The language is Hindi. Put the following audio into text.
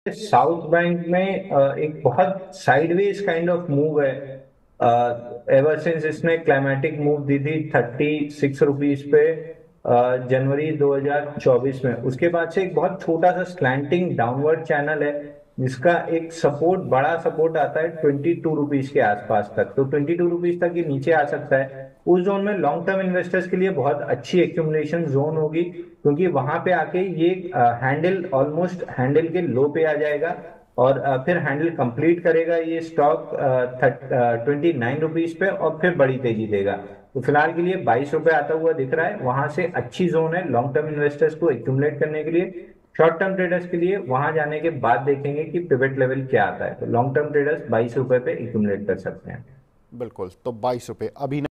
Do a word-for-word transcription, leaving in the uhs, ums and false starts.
साउथ बैंक में अ, एक बहुत साइडवेज काइंड ऑफ मूव है। एवर सिंस इसने क्लाइमेटिक मूव दी थी थर्टी सिक्स रुपीज पे अ, जनवरी दो हज़ार चौबीस में। उसके बाद से एक बहुत छोटा सा स्लैंटिंग डाउनवर्ड चैनल है जिसका एक सपोर्ट, बड़ा सपोर्ट आता है ट्वेंटी टू रुपीज के आसपास तक। तो ट्वेंटी टू रुपीज तक ये नीचे आ सकता है। उस जोन में लॉन्ग टर्म इन्वेस्टर्स के लिए बहुत अच्छी एक्यूमुलेशन जोन होगी, क्योंकि वहां पे आके ये हैंडल ऑलमोस्ट हैंडल के लो पे आ जाएगा और अ, फिर हैंडल कंप्लीट करेगा ये स्टॉक ट्वेंटी नाइन रुपीज पे और फिर बड़ी तेजी देगा। तो फिलहाल के लिए बाईस रुपए आता हुआ दिख रहा है, वहां से अच्छी जोन है लॉन्ग टर्म इन्वेस्टर्स को एक्यूमुलेट करने के लिए। शॉर्ट टर्म ट्रेडर्स के लिए वहां जाने के बाद देखेंगे कि पिवट लेवल क्या आता है। तो लॉन्ग टर्म ट्रेडर्स बाईस रुपए पे एक्यूमुलेट कर सकते हैं। बिल्कुल, तो बाईस रुपये अभी